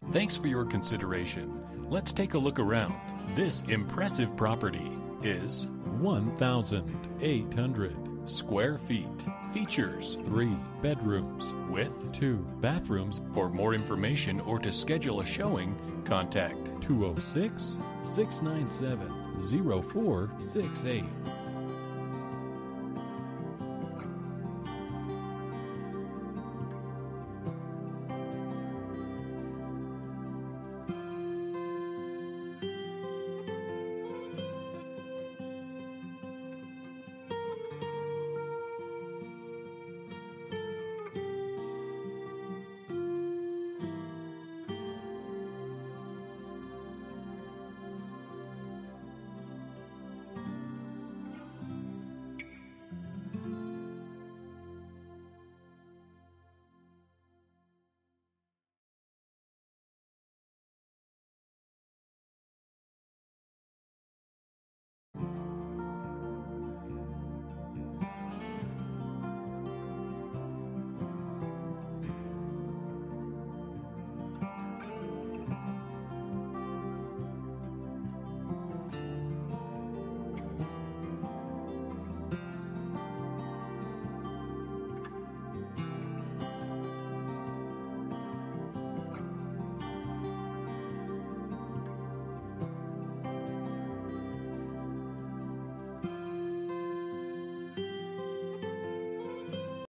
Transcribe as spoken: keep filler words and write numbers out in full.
Thanks for your consideration. Let's take a look around. This impressive property is one thousand eight hundred square feet. Features three bedrooms with two bathrooms. For more information or to schedule a showing, contact two oh six, six nine seven, oh four six eight.